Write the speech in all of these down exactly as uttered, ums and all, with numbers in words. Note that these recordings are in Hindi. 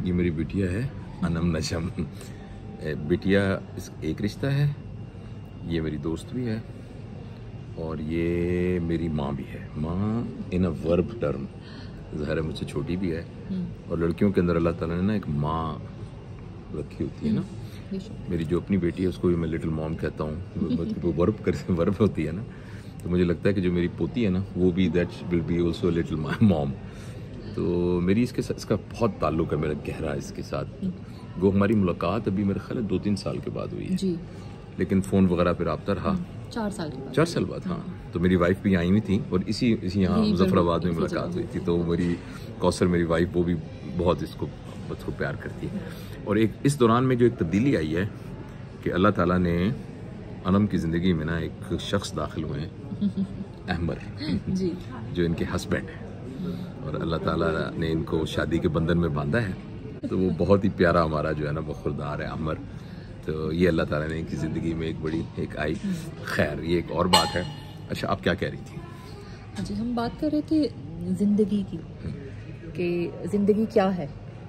ये मेरी बिटिया है अनम नशम। बिटिया एक रिश्ता है, ये मेरी दोस्त भी है और ये मेरी माँ भी है। माँ इन अ वर्ब टर्म, ज़ाहिर है मुझसे छोटी भी है और लड़कियों के अंदर अल्लाह ताला ने ना एक माँ रखी होती है ना। मेरी जो अपनी बेटी है उसको भी मैं लिटिल मॉम कहता हूँ, मतलब वो वर्ब कर वर्ब होती है ना, तो मुझे लगता है कि जो मेरी पोती है ना वो भी that will be also little mom. तो मेरी इसके साथ इसका बहुत ताल्लुक़ है मेरा गहरा इसके साथ। वो हमारी मुलाकात अभी मेरे ख्याल है दो तीन साल के बाद हुई है जी। लेकिन फ़ोन वगैरह पे रब्ता रहा चार साल के बाद चार साल बाद हाँ। तो मेरी वाइफ भी आई हुई थी और इसी इसी यहाँ मुजफ्फराबाद में मुलाकात हुई थी। तो मेरी कौसर मेरी वाइफ वो भी बहुत इसको उसको प्यार करती है। और एक इस दौरान में जो एक तब्दीली आई है कि अल्लाह ताला ने अनम की ज़िंदगी में ना एक शख्स दाखिल हुए हैं अहमर जी, जो इनके हस्बैंड हैं और अल्लाह ताला ने इनको शादी के बंधन में बांधा है। तो वो बहुत ही प्यारा हमारा जो है ना वफादार है अमर। तो ये अल्लाह ताला ने इनकी ज़िंदगी में एक बड़ी एक आई। खैर ये एक और बात है। अच्छा आप क्या कह रही थी? हाँ जी, हम बात कर रहे थे ज़िंदगी की कि ज़िंदगी क्या है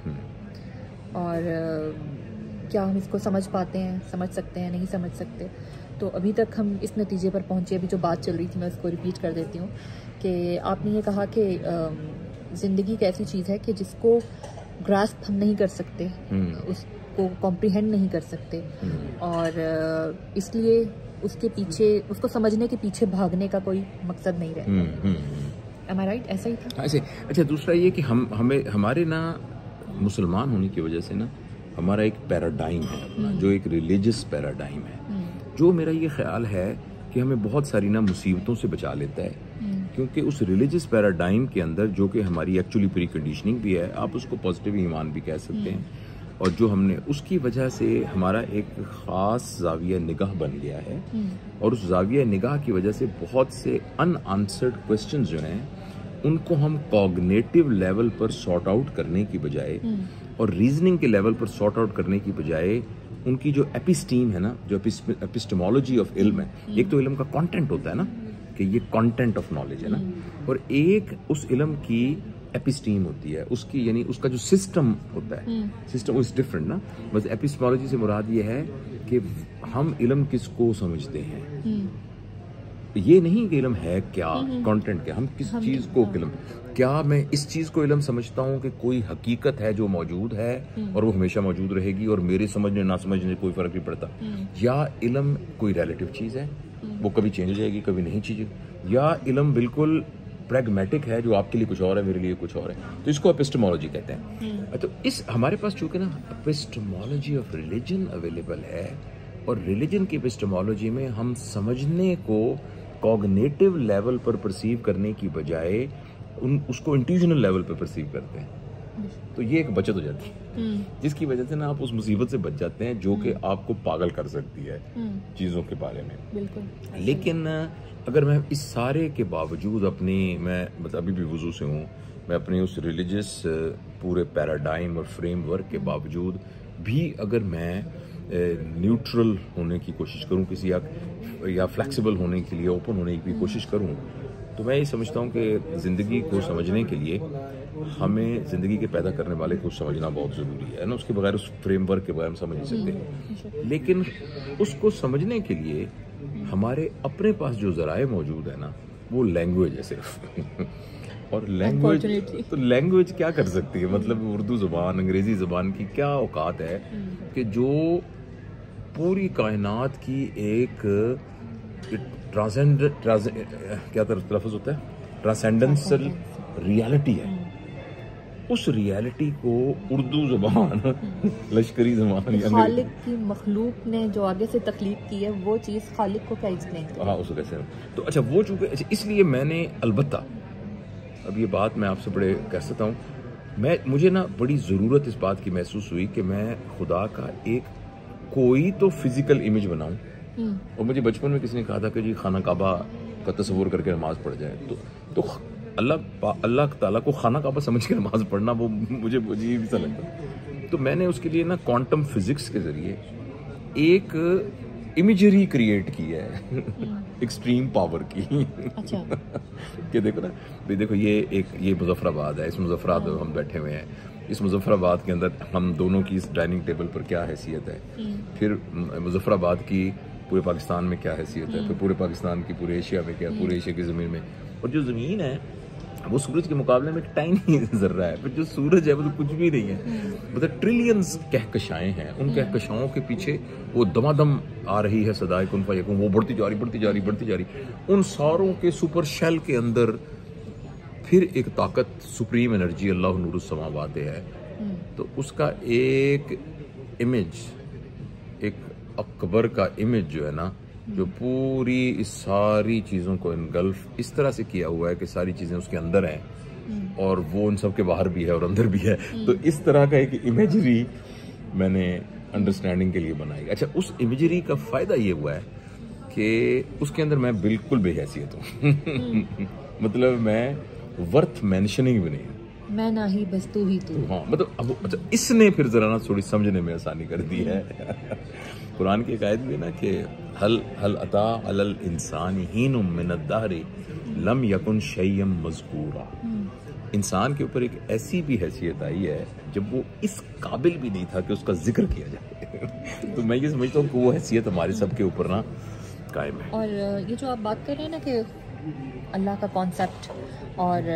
और क्या हम इसको समझ पाते हैं, समझ सकते हैं, नहीं समझ सकते। तो अभी तक हम इस नतीजे पर पहुँचे, अभी जो बात चल रही थी मैं उसको रिपीट कर देती हूँ कि आपने ये कहा कि ज़िंदगी एक ऐसी चीज़ है कि जिसको ग्रास्प हम नहीं कर सकते, उसको कॉम्प्रिहेंड नहीं कर सकते और इसलिए उसके पीछे उसको समझने के पीछे भागने का कोई मकसद नहीं रहता। Am I right? ऐसा ही था ऐसे। अच्छा दूसरा ये कि हम हमें हमारे ना मुसलमान होने की वजह से ना हमारा एक पैराडाइम है अपना, जो एक रिलीजियस पैराडाइम है, जो मेरा ये ख्याल है कि हमें बहुत सारी ना मुसीबतों से बचा लेता है। क्योंकि उस रिलीजियस पैराडाइम के अंदर जो कि हमारी एक्चुअली प्री कंडीशनिंग भी है, आप उसको पॉजिटिव ईमान भी कह सकते हैं, और जो हमने उसकी वजह से हमारा एक ख़ास ज़ाविया निगाह बन गया है और उस ज़ाविया निगाह की वजह से बहुत से अनआंसर्ड क्वेश्चंस जो हैं उनको हम कॉग्निटिव लेवल पर सॉर्ट आउट करने की बजाय और रीजनिंग के लेवल पर सॉर्ट आउट करने की बजाय उनकी जो एपिस्टीम है ना, जो एपिस्टेमोलॉजी ऑफ इल्म है, एक तो इल्म का कंटेंट होता है ना कि ये कंटेंट ऑफ नॉलेज है ना, और एक उस इल्म की एपिस्टीम होती है, उसकी यानी उसका जो सिस्टम होता है, सिस्टम इज डिफरेंट ना। बस एपिस्टेमोलॉजी से मुराद ये है कि हम इल्म किसको समझते हैं, ये नहीं कि इल्म है क्या, कंटेंट क्या, हम किस चीज़ को इल्म, क्या मैं इस चीज़ को इल्म समझता हूँ कि कोई हकीकत है जो मौजूद है और वो हमेशा मौजूद रहेगी और मेरे समझने ना समझने कोई फ़र्क नहीं पड़ता, या इल्म कोई रिलेटिव चीज़ है, वो कभी चेंज हो जाएगी कभी नहीं चेंज, या इल्म बिल्कुल प्रैग्मेटिक है जो आपके लिए कुछ और है मेरे लिए कुछ और है। तो इसको एपिस्टेमोलॉजी कहते हैं। तो इस हमारे पास चूँकि ना एपिस्टेमोलॉजी ऑफ रिलीजन अवेलेबल है और रिलीजन की एपिस्टेमोलॉजी में हम समझने को कॉग्निटिव लेवल पर परसीव करने की बजाय उन उसको इंट्यूशनल लेवल पर परसीव करते हैं, तो ये एक बचत हो जाती है जिसकी वजह से ना आप उस मुसीबत से बच जाते हैं जो कि आपको पागल कर सकती है चीज़ों के बारे में। बिल्कुल। लेकिन अगर मैं इस सारे के बावजूद अपनी मैं मतलब अभी भी वुज़ू से हूँ, मैं अपने उस रिलीजियस पूरे पैराडाइम और फ्रेमवर्क के बावजूद भी अगर मैं न्यूट्रल होने की कोशिश करूं किसी या, या फ्लेक्सिबल होने के लिए, ओपन होने की भी कोशिश करूं, तो मैं ये समझता हूं कि ज़िंदगी को समझने के लिए हमें ज़िंदगी के पैदा करने वाले को समझना बहुत ज़रूरी है ना। उसके बगैर उस फ्रेमवर्क के बगैर हम समझ नहीं सकते। लेकिन उसको समझने के लिए हमारे अपने पास जो ज़राए मौजूद है ना, वो लैंग्वेज है सिर्फ और लैंग्वेज तो लैंग्वेज क्या कर सकती है, मतलब उर्दू ज़ुबान अंग्रेज़ी ज़ुबान की क्या औकात है कि जो पूरी कायनात की एक ट्रांसेंड क्या तलफ़्फ़ुज़ होता है, ट्रांसेंडेंशल रियलिटी है, उस रियलिटी को उर्दू ज़ुबान लश्करी ज़ुबान खालिक की मखलूक ने जो आगे से तख्लीक की है वो चीज़ खालिक को क्या एक्सप्लेन करें? हाँ उसको कैसे, तो अच्छा वो चूँकि इसलिए मैंने अलबत्ता अब ये बात मैं आपसे बड़े कह सकता हूँ, मैं मुझे ना बड़ी ज़रूरत इस बात की महसूस हुई कि मैं खुदा का एक कोई तो फिज़िकल इमेज बनाऊँ। और मुझे बचपन में किसी ने कहा था कि जी खाना काबा का तस्वुर करके नमाज़ पढ़ जाए, तो तो अल्लाह अल्लाह ताला को खाना काबा समझ के नमाज़ पढ़ना वो मुझे अजीब सा लगता। तो मैंने उसके लिए ना क्वांटम फिज़िक्स के ज़रिए एक इमेजरी क्रिएट की है एक्सट्रीम पावर की। अच्छा। कि देखो ना भाई, देखो ये एक ये मुजफ्फराबाद है, इस मुजफ्फराबाद में हम बैठे हुए हैं इस मुजफ्फराबाद के अंदर हम दोनों की इस डाइनिंग टेबल पर क्या हैसियत है, फिर मुजफ्फराबाद की पूरे पाकिस्तान में क्या हैसियत है, फिर पूरे पाकिस्तान की पूरे एशिया में क्या, पूरे एशिया की ज़मीन में। और जो ज़मीन है वो सूरज के मुकाबले में एक टाइनी ज़र्रा है, फिर जो सूरज है वो तो कुछ भी नहीं है। मतलब ट्रिलियंस कहकशाएं हैं, उन कहकशाओं के पीछे वो दमादम आ रही है सदाए कुन फयकुन, वो बढ़ती जा रही बढ़ती जा रही बढ़ती जा रही। उन सारों के सुपर शेल के अंदर फिर एक ताकत, सुप्रीम एनर्जी, अल्लाह नूरुस समावाते है। तो उसका एक इमेज, एक अकबर का इमेज जो है ना, जो पूरी इस सारी चीज़ों को इनगल्फ इस तरह से किया हुआ है कि सारी चीज़ें उसके अंदर हैं और वो उन सब के बाहर भी है और अंदर भी है। तो इस तरह का एक इमेजरी मैंने अंडरस्टैंडिंग के लिए बनाई। अच्छा, उस इमेजरी का फ़ायदा ये हुआ है कि उसके अंदर मैं बिल्कुल बेहैसियत हूँ। मतलब मैं वर्थ मेंशनिंग भी नहीं, मैं ना ही बस तू ही तू। हाँ, मतलब अब अच्छा इसने फिर जरा ना थोड़ी समझने में आसानी कर दी है। कुरान की एक आयत भी है ना कि हल हल अता अलल इंसान हीनुम मिनद्दारी लम यकुन शैयम मज़कूरा। इंसान के ऊपर एक ऐसी भी हैसियत आई है जब वो इस काबिल भी नहीं था कि उसका जिक्र किया जाए। तो मैं ये समझता हूँ कि वो हैसियत हमारे सबके ऊपर ना कायम है। और ये जो आप बात कर रहे हैं ना कि अल्लाह का कॉन्सेप्ट, और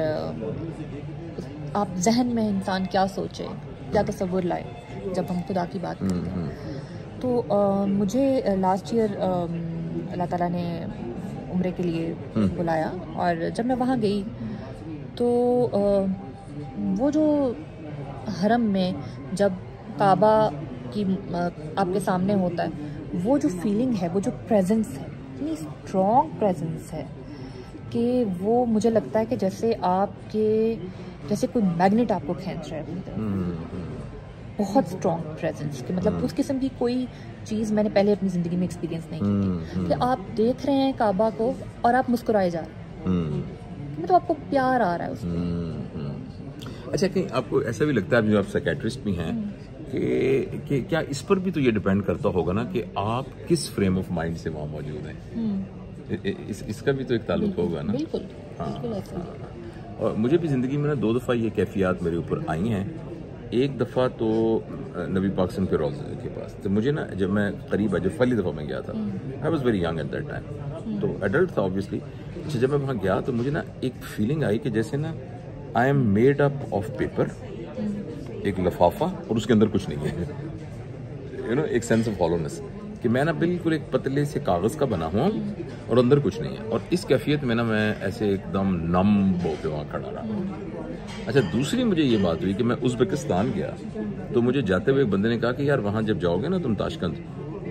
आप जहन में इंसान क्या सोचे, क्या तसव्वुर लाए जब हम खुदा की बात करते हैं। तो आ, मुझे लास्ट ईयर अल्लाह ताला ने उम्रे के लिए बुलाया, और जब मैं वहाँ गई तो आ, वो जो हरम में जब काबा की आ, आपके सामने होता है, वो जो फीलिंग है, वो जो प्रेजेंस है, इतनी स्ट्रॉन्ग प्रेजेंस है कि वो मुझे लगता है कि जैसे आपके जैसे कोई मैग्नेट आपको खींच रहा है अपनी तरफ। बहुत स्ट्रॉन्ग प्रेजेंस कि मतलब उस किस्म की कोई चीज़ मैंने पहले अपनी ज़िंदगी में एक्सपीरियंस नहीं की थी कि आप देख रहे हैं काबा को और आप मुस्कुराए जा रहे हैं, मतलब आपको प्यार आ रहा है उसमें। अच्छा, कहीं आपको ऐसा भी लगता है, जो आप साइकियाट्रिस्ट भी हैं, कि, कि क्या इस पर भी तो ये डिपेंड करता होगा ना कि आप किस फ्रेम ऑफ माइंड से वहाँ मौजूद हैं। इस, इसका भी तो एक ताल्लुक होगा ना। बिल्कुल, हाँ, बिल्कुल ऐसा। हाँ। और मुझे भी ज़िंदगी में ना दो दफ़ा ये कैफियत मेरे ऊपर आई हैं। एक दफ़ा तो नबी पाक के रोज़े के पास, तो मुझे ना जब मैं करीब जब पहली दफ़ा मैं गया था, I was very young at that time, तो एडल्ट था ऑब्वियसली। अच्छा, जब मैं वहाँ गया तो मुझे ना एक फीलिंग आई कि जैसे ना I am made up of paper, एक लिफाफा और उसके अंदर कुछ नहीं है, यू नो, एक सेंस ऑफ हॉलोनेस, कि मैं ना बिल्कुल एक पतले से कागज़ का बना हुआ और अंदर कुछ नहीं है। और इस कैफियत में ना मैं ऐसे एकदम नम होके वहाँ खड़ा रहा। अच्छा, दूसरी मुझे ये बात हुई कि मैं उज़्बेकिस्तान गया, तो मुझे जाते हुए एक बंदे ने कहा कि यार वहाँ जब जाओगे ना तुम ताशकंद,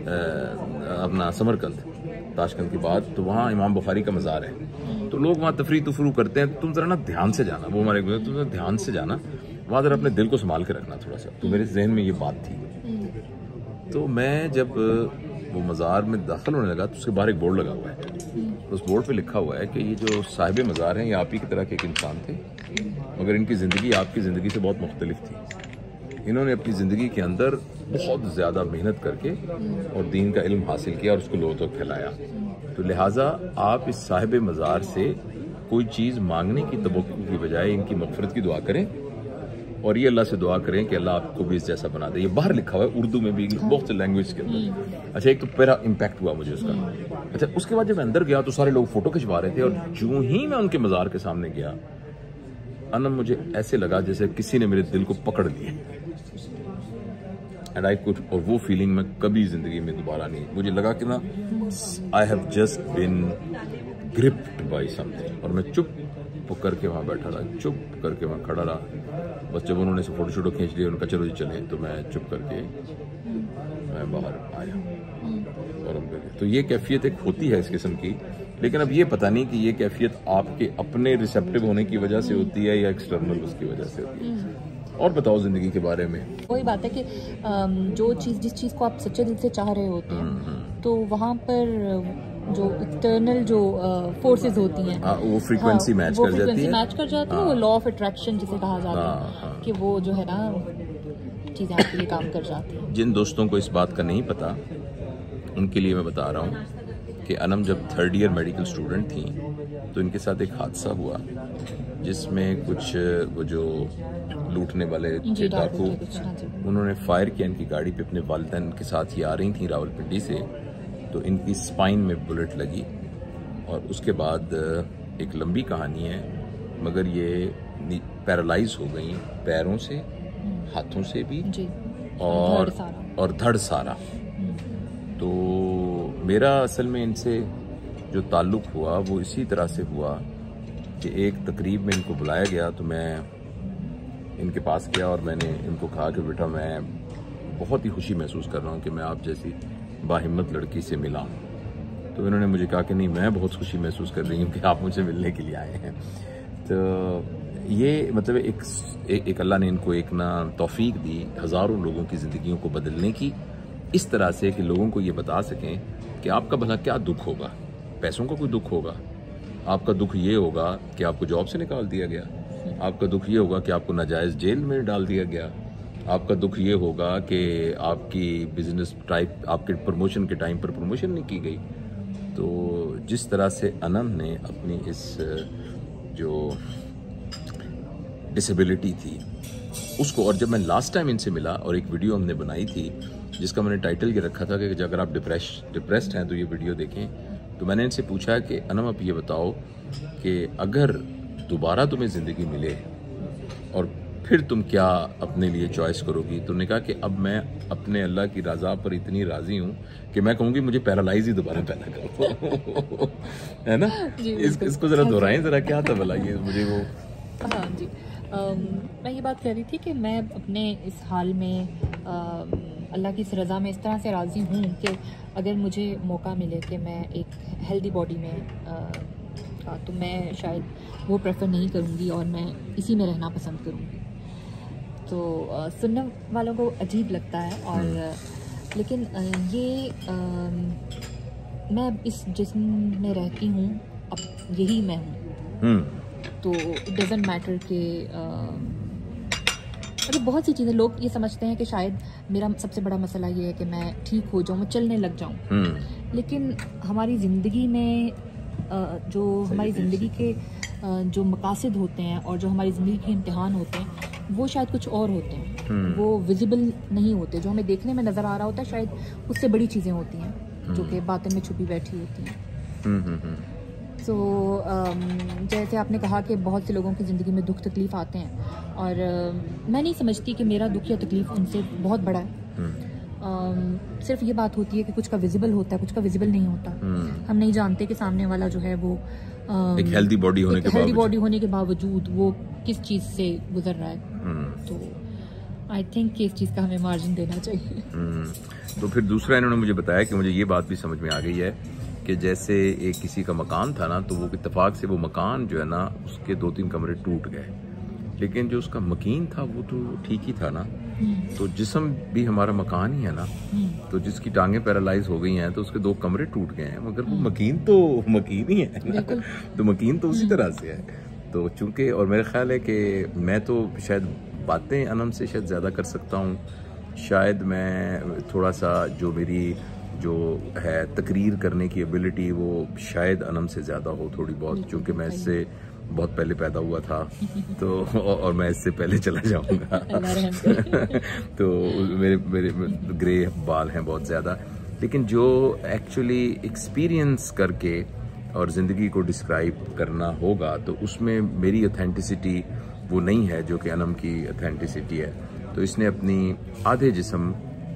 अपना समरकंद, ताशकंद की बात, तो वहाँ इमाम बुखारी का मज़ार है, तो लोग वहाँ तफरी तुफरू करते हैं, तुम ज़रा ना ध्यान से जाना। वो हमारे तुम ज़रा ध्यान से जाना, वहाँ ज़रा अपने दिल को संभाल के रखना थोड़ा सा। तो मेरे जहन में ये बात थी। तो मैं जब वो मज़ार में दाखिल होने लगा तो उसके बाहर एक बोर्ड लगा हुआ है, उस बोर्ड पे लिखा हुआ है कि ये जो साहिब मज़ार हैं ये आप ही की तरह के एक इंसान थे, मगर इनकी ज़िंदगी आपकी ज़िंदगी से बहुत मुख्तलिफ थी। इन्होंने अपनी ज़िंदगी के अंदर बहुत ज़्यादा मेहनत करके और दीन का इल्म हासिल किया और उसको लोगों तक फैलाया। तो लिहाजा आप इस साहिब मज़ार से कोई चीज़ मांगने की तवक्कुल की बजाय इनकी मग़फ़िरत की दुआ करें और ये अल्लाह से दुआ करें कि अल्लाह आपको भी इस जैसा बना दे। ये बाहर लिखा हुआ है उर्दू में भी, बहुत से लैंग्वेज के अंदर। अच्छा, एक तो पहला इम्पैक्ट हुआ मुझे उसका। अच्छा, उसके बाद जब मैं अंदर गया तो सारे लोग फोटो खिंचवा रहे थे, और जो ही मैं उनके मज़ार के सामने गया, अनम मुझे ऐसे लगा जैसे किसी ने मेरे दिल को पकड़ लिया, एंड आई कुड, और वो फीलिंग मैं कभी जिंदगी में दोबारा नहीं, मुझे लगा कि ना I have just been gripped by something, और मैं चुप करके वहाँ बैठा रहा, चुप करके वहाँ खड़ा रहा। बस जब उन्होंने से फोटो शोटो खींच लिए, उनका चलो जी चलें, तो मैं चुप करके मैं बाहर आया और हम गए। तो ये कैफियत एक होती है इस किस्म की, लेकिन अब ये पता नहीं कि ये कैफियत आपके अपने रिसेप्टिव होने की वजह से होती है या एक्सटर्नल उसकी वजह से होती है। और बताओ जिंदगी के बारे में। वही बात है कि जो चीज़ जिस चीज़ को आप सच्चे दिल से चाह रहे होते हैं, तो वहाँ पर जो एक्सटर्नल जो फोर्सेस होती हैं, आ, वो फ्रीक्वेंसी मैच वो कर जाती फ्रीक्वेंसी है, मैच कर जाती है, वो लॉ ऑफ अट्रैक्शन जिसे कहा जाता है कि वो जो है ना चीज़ें आपके लिए काम कर जाती हैं। जिन दोस्तों को इस बात का नहीं पता उनके लिए मैं बता रहा हूँ कि अनम जब थर्ड ईयर मेडिकल स्टूडेंट थी तो इनके साथ एक हादसा हुआ जिसमें कुछ वो जो लूटने वाले थे डाकू, उन्होंने फायर किया इनकी गाड़ी पे। अपने वालिदैन के साथ ही आ रही थी रावलपिंडी से, तो इनकी स्पाइन में बुलेट लगी और उसके बाद एक लंबी कहानी है, मगर ये पैरालाइज हो गई पैरों से, हाथों से भी जी। और और धड़ सारा। तो मेरा असल में इनसे जो ताल्लुक़ हुआ वो इसी तरह से हुआ कि एक तकरीब में इनको बुलाया गया, तो मैं इनके पास गया और मैंने इनको कहा कि बेटा मैं बहुत ही खुशी महसूस कर रहा हूँ कि मैं आप जैसी बाहिम्मत लड़की से मिला हूँ। तो इन्होंने मुझे कहा कि नहीं, मैं बहुत खुशी महसूस कर रही हूँ कि आप मुझे मिलने के लिए आए हैं। तो ये मतलब एक एक अल्लाह ने इनको एक ना तौफीक दी हज़ारों लोगों की ज़िंदगियों को बदलने की, इस तरह से कि लोगों को ये बता सकें कि आपका भला क्या दुख होगा। पैसों का कोई दुख होगा? आपका दुख ये होगा कि आपको जॉब से निकाल दिया गया। आपका दुख ये होगा कि आपको नाजायज़ जेल में डाल दिया गया। आपका दुख ये होगा कि आपकी बिजनेस टाइप, आपके प्रमोशन के टाइम पर प्रमोशन नहीं की गई। तो जिस तरह से अनम ने अपनी इस जो डिसेबिलिटी थी उसको, और जब मैं लास्ट टाइम इनसे मिला और एक वीडियो हमने बनाई थी जिसका मैंने टाइटल ये रखा था कि अगर आप डिप्रेस डिप्रेस्ड हैं तो ये वीडियो देखें, तो मैंने इनसे पूछा कि अनम आप ये बताओ कि अगर दोबारा तुम्हें ज़िंदगी मिले और फिर तुम क्या अपने लिए चॉइस करोगी? तुमने कहा कि अब मैं अपने अल्लाह की रज़ा पर इतनी राज़ी हूँ कि मैं कहूँगी मुझे पैरालाइज ही दोबारा पैदा करो। है ना? इस, इसको ज़रा दोहराएं ज़रा, क्या था भला ये मुझे वो। हाँ जी, आम, मैं ये बात कह रही थी कि मैं अपने इस हाल में अल्लाह की इस रज़ा में इस तरह से राज़ी हूँ कि अगर मुझे मौका मिले कि मैं एक हेल्दी बॉडी में आ, तो मैं शायद वो प्रेफर नहीं करूँगी और मैं इसी में रहना पसंद करूँगी। तो आ, सुनने वालों को अजीब लगता है, और लेकिन आ, ये आ, मैं इस जिस्म में रहती हूँ, अब यही मैं हूँ। तो इट डज़न्ट मैटर कि मतलब बहुत सी चीज़ें, लोग ये समझते हैं कि शायद मेरा सबसे बड़ा मसला ये है कि मैं ठीक हो जाऊँ, मैं चलने लग जाऊँ। लेकिन हमारी ज़िंदगी में जो हमारी ज़िंदगी के जो मकासद होते हैं और जो हमारी ज़िंदगी के इम्तिहान होते हैं वो शायद कुछ और होते हैं, वो विजिबल नहीं होते। जो हमें देखने में नज़र आ रहा होता है शायद उससे बड़ी चीज़ें होती हैं जो कि बातें में छुपी बैठी होती हैं। तो so, जैसे आपने कहा कि बहुत से लोगों की ज़िंदगी में दुख तकलीफ़ आते हैं, और मैं नहीं समझती कि मेरा दुख या तकलीफ़ उनसे बहुत बड़ा है। uh, सिर्फ ये बात होती है कि कुछ का विजिबल होता है, कुछ का विजिबल नहीं होता। हम नहीं जानते कि सामने वाला जो है वो एक हेल्दी बॉडी होने के हेल्दी बॉडी होने के बावजूद वो किस चीज़ से गुजर रहा है। तो आई थिंक कि इस चीज़ का हमें मार्जिन देना चाहिए। तो फिर दूसरा इन्होंने मुझे बताया कि मुझे ये बात भी समझ में आ गई है कि जैसे एक किसी का मकान था ना, तो वो इत्तेफाक से वो मकान जो है ना उसके दो तीन कमरे टूट गए, लेकिन जो उसका मकीन था वो तो ठीक ही था ना। तो जिस्म भी हमारा मकान ही है ना, तो जिसकी टांगें पैरालाइज हो गई हैं तो उसके दो कमरे टूट गए हैं, मगर वो मकीन तो मकीन ही है ना। तो मकीन तो उसी तरह से है। तो चूंकि, और मेरा ख्याल है कि मैं तो शायद बातें अनम से शायद ज़्यादा कर सकता हूँ, शायद मैं थोड़ा सा जो मेरी जो है तकरीर करने की एबिलिटी वो शायद अनम से ज़्यादा हो थोड़ी बहुत, चूँकि मैं इससे बहुत पहले पैदा हुआ था तो और मैं इससे पहले चला जाऊंगा। तो मेरे मेरे ग्रे बाल हैं बहुत ज़्यादा, लेकिन जो एक्चुअली एक्सपीरियंस करके और ज़िंदगी को डिस्क्राइब करना होगा तो उसमें मेरी ऑथेंटिसिटी वो नहीं है जो कि अनम की ऑथेंटिसिटी है। तो इसने अपनी आधे जिस्म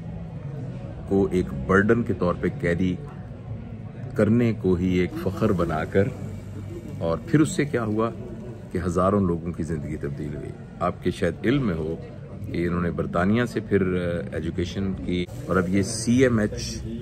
को एक बर्डन के तौर पे कैरी करने को ही एक फ़ख्र बनाकर, और फिर उससे क्या हुआ कि हज़ारों लोगों की ज़िंदगी तब्दील हुई। आपके शायद इल्म में हो कि इन्होंने बरतानिया से फिर एजुकेशन की और अब ये सी एम एच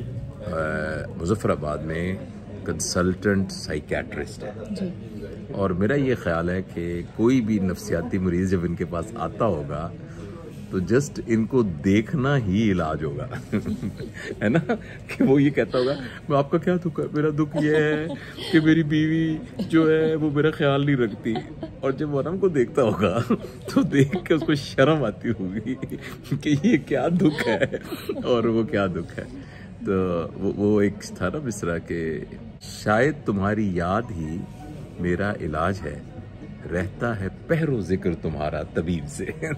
मुजफ्फराबाद में कंसल्टेंट साइकेट्रिस्ट है। और मेरा ये ख्याल है कि कोई भी नफ्सियाती मरीज़ जब इनके पास आता होगा तो जस्ट इनको देखना ही इलाज होगा। है ना, कि वो ये कहता होगा मैं आपका क्या दुख है, मेरा दुख ये है कि मेरी बीवी जो है वो मेरा ख्याल नहीं रखती, और जब अनम को देखता होगा तो देख के उसको शर्म आती होगी कि ये क्या दुख है और वो क्या दुख है। तो वो, वो एक था ना मिसरा के शायद तुम्हारी याद ही मेरा इलाज है, रहता है पहरो जिक्र तुम्हारा तबीब से है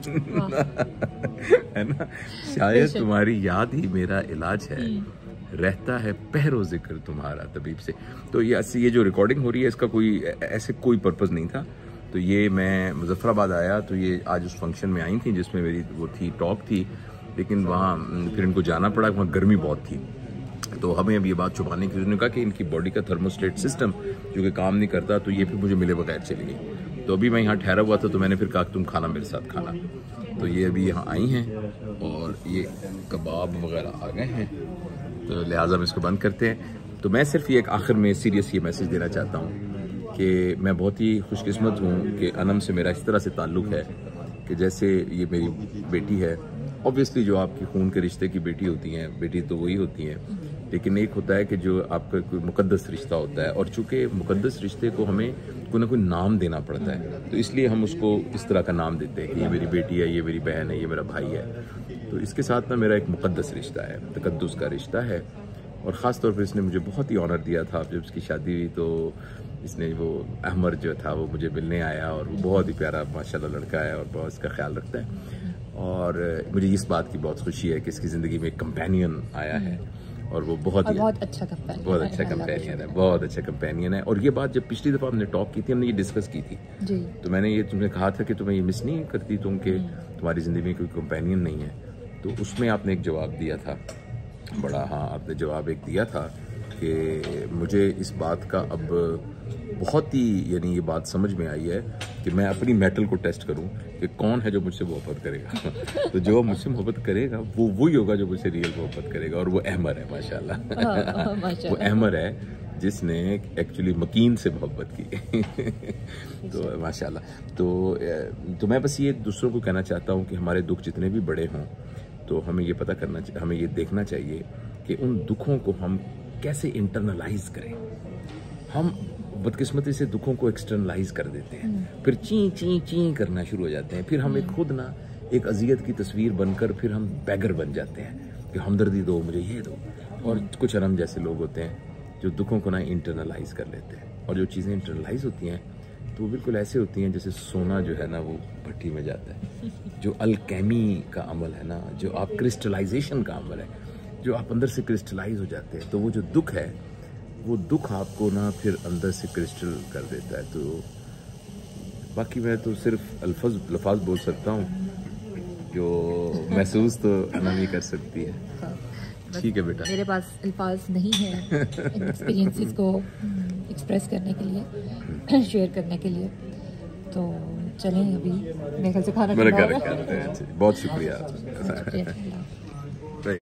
ना, शायद तुम्हारी याद ही मेरा इलाज है, रहता है पहरो जिक्र तुम्हारा तबीब से। तो ये ये जो रिकॉर्डिंग हो रही है इसका कोई ऐसे कोई पर्पस नहीं था। तो ये मैं मुजफ्फराबाद आया तो ये आज उस फंक्शन में आई थी जिसमें मेरी वो थी टॉक थी, लेकिन वहाँ फिर इनको जाना पड़ा, वहाँ गर्मी बहुत थी। तो हमें अब ये बात छुपाने की उन्होंने कहा कि इनकी बॉडी का थर्मोस्टेट सिस्टम जो कि काम नहीं करता, तो ये फिर मुझे मिले बगैर चली गई। तो अभी मैं यहाँ ठहरा हुआ था तो मैंने फिर कहा तुम खाना मेरे साथ खाना। तो ये अभी यहाँ आई हैं और ये कबाब वगैरह आ गए हैं, तो लिहाजा हम इसको बंद करते हैं। तो मैं सिर्फ ये एक आखिर में सीरियस ये मैसेज देना चाहता हूँ कि मैं बहुत ही खुशकिस्मत हूँ कि अनम से मेरा इस तरह से ताल्लुक़ है कि जैसे ये मेरी बेटी है। ऑब्वियसली जो आपकी खून के रिश्ते की बेटी होती हैं, बेटी तो वही होती हैं, लेकिन एक होता है कि जो आपका कोई मुकद्दस रिश्ता होता है, और चूँकि मुकद्दस रिश्ते को हमें कोई ना कोई नाम देना पड़ता है, तो इसलिए हम उसको इस तरह का नाम देते हैं कि ये मेरी बेटी है, ये मेरी बहन है, ये मेरा भाई है। तो इसके साथ ना मेरा एक मुकद्दस रिश्ता है, तकद्दुस का रिश्ता है। और ख़ास तौर पर इसने मुझे बहुत ही ऑनर दिया था। जब उसकी शादी हुई तो इसने वो अहमर जो था वो मुझे मिलने आया, और वो बहुत ही प्यारा माशाल्लाह लड़का है और बहुत इसका ख्याल रखता है। और मुझे इस बात की बहुत खुशी है कि इसकी ज़िंदगी में एक कंपेनियन आया है, और वो बहुत ही बहुत अच्छा कंपेनियन बहुत अच्छा कंपेनियन है बहुत अच्छा कंपेनियन है। और ये बात जब पिछली दफ़ा हमने टॉक की थी, हमने ये डिस्कस की थी जी। तो मैंने ये तुमने कहा था कि तुम्हें ये मिस नहीं करती तुम कि तुम्हारी ज़िंदगी में कोई कंपेनियन नहीं है। तो उसमें आपने एक जवाब दिया था बड़ा, हाँ आपने जवाब एक दिया था कि मुझे इस बात का अब बहुत ही यानी ये बात समझ में आई है कि मैं अपनी मेटल को टेस्ट करूं कि कौन है जो मुझसे मोहब्बत करेगा। तो जो मुझसे मोहब्बत करेगा वो वही होगा जो मुझसे रियल मोहब्बत करेगा, और वो अहमर है माशाल्लाह। वो अहमर है जिसने एक्चुअली मकीन से मोहब्बत की। तो माशाल्लाह। तो तो मैं बस ये दूसरों को कहना चाहता हूँ कि हमारे दुख जितने भी बड़े हों तो हमें ये पता करना, हमें ये देखना चाहिए कि उन दुखों को हम कैसे इंटरनलाइज करें। हम बदकिस्मती से दुखों को एक्सटर्नलाइज कर देते हैं, फिर ची ची ची करना शुरू हो जाते हैं, फिर हम एक खुद ना एक अजियत की तस्वीर बनकर फिर हम बैगर बन जाते हैं कि हमदर्दी दो मुझे ये दो। और कुछ अनम जैसे लोग होते हैं जो दुखों को ना इंटरनलाइज कर लेते हैं, और जो चीज़ें इंटरनलाइज होती हैं तो वो बिल्कुल ऐसे होती हैं जैसे सोना जो है ना वो भट्टी में जाता है। जो अल्केमी का अमल है ना, जो आप क्रिस्टलाइजेशन का अमल है, जो आप अंदर से क्रिस्टलाइज हो जाते हैं, तो वो जो दुख है वो दुख आपको ना फिर अंदर से क्रिस्टल कर देता है। तो बाकी मैं तो सिर्फ अल्फाज लफाज बोल सकता हूँ, जो महसूस तो अनम ही कर सकती है। ठीक है बेटा, मेरे पास अल्फाज नहीं है एक्सपीरियंसेस को एक्सप्रेस करने के लिए, शेयर करने के लिए। तो चलें अभी मेरे ख्याल से खाना खाना। बहुत शुक्रिया।